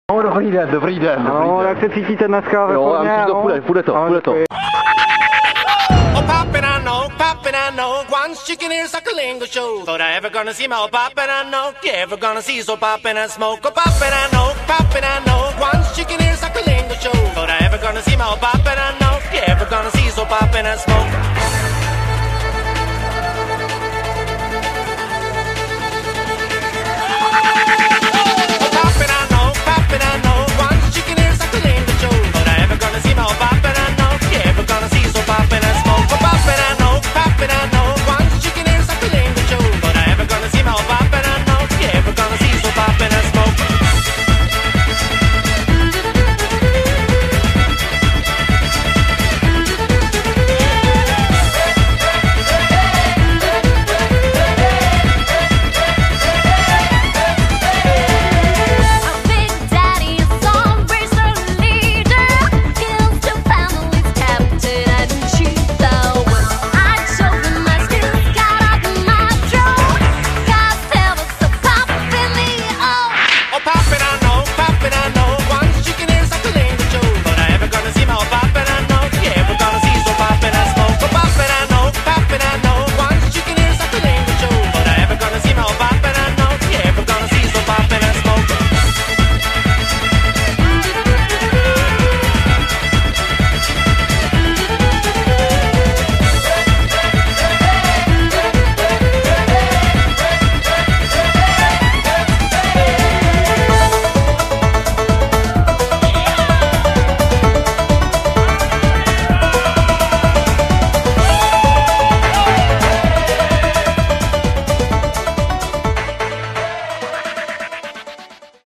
Oh, dobrý den, dobrý den. No, jak se cítíte dneska ve Jo, formě? já myslím, že to půjde to, půjde to. Oh, poppin', I know. One chicken here's like a lingo show. Thought I ever gonna see my poppin', I know. You ever gonna see so poppin' and smoke? Oh, poppin', I know. One chicken here's like a lingo show. Thought I ever gonna see my poppin', I know. You ever gonna see so poppin' and smoke?